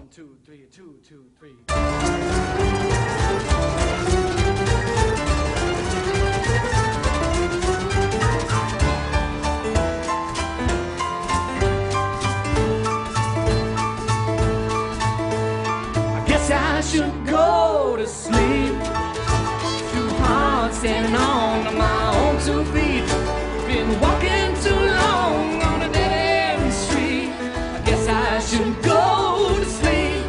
2, 3, 2, 2, 3. I guess I should go to sleep. Too hard standing on my own 2 feet. Been walking too long on a dead end street. I guess I should go to sleep.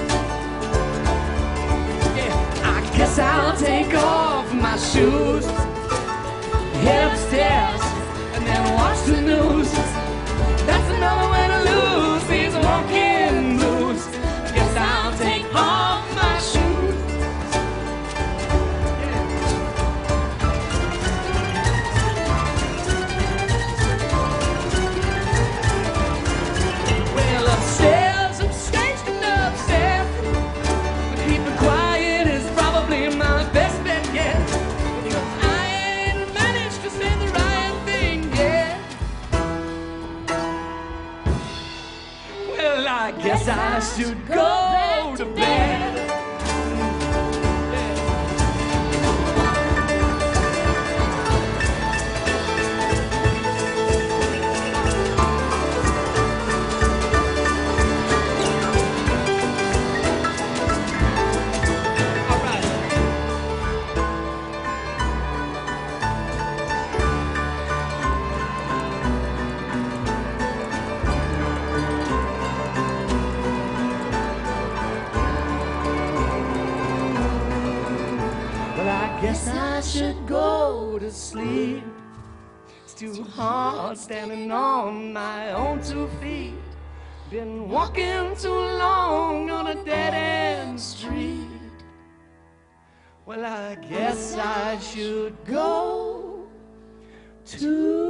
Yeah, I guess I'll take off my shoes, head upstairs, and then watch the news. That's another way to lose these walking blues. I guess I'll take off my shoes. Well, upstairs, I'm staged and upstairs, but keeping quiet is probably my best bet yet. Because I ain't managed to say the right thing yet. Well, I guess I should go to bed. All right. Well, I guess I should go to sleep. It's too hard standing on my own 2 feet. Been walking too long on a dead-end street. Well, I guess I should go to